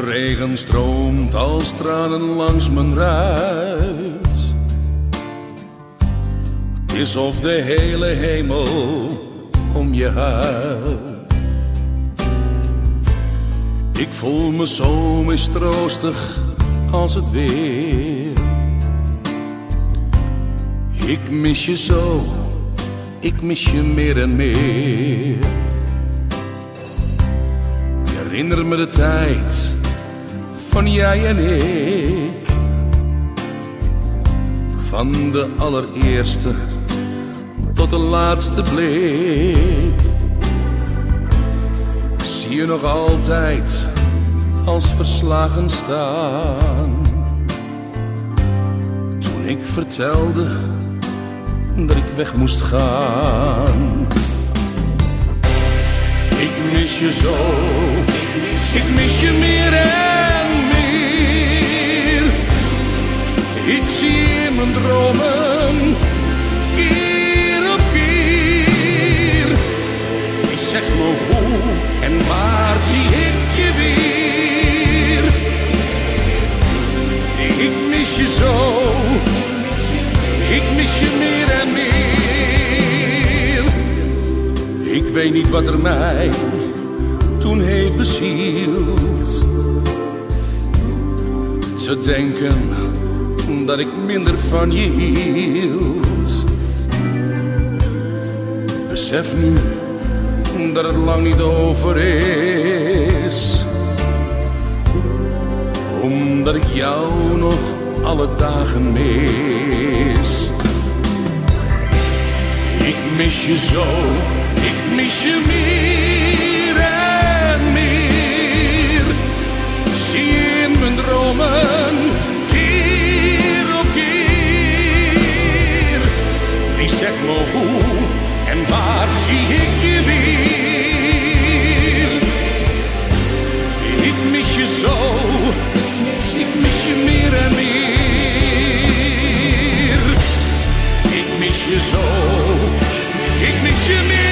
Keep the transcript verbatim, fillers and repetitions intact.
regen stroomt als tranen langs mijn ruit. Het is of de hele hemel om je huilt. Ik voel me zo mistroostig als het weer. Ik mis je zo, ik mis je meer en meer. Herinner me de tijd van jij en ik, van de allereerste tot de laatste blik. Ik zie je nog altijd als verslagen staan, toen ik vertelde dat ik weg moest gaan. Ik mis je zo, ik mis je meer en meer. Ik zie in mijn dromen keer op keer. Ik zeg me hoe en waar zie ik je weer. Ik mis je zo, ik mis je meer en meer. Ik weet niet wat er mij toen heeft bezield. Ze denken dat ik minder van je hield. Besef nu dat het lang niet over is, omdat ik jou nog alle dagen mis. Ik mis je zo, ik mis je meer en meer. Zie je in mijn dromen keer op keer. Wie zegt me hoe en waar zie ik je weer. Ik mis je zo, ik mis je meer en meer. Ik mis je zo, ik mis je meer.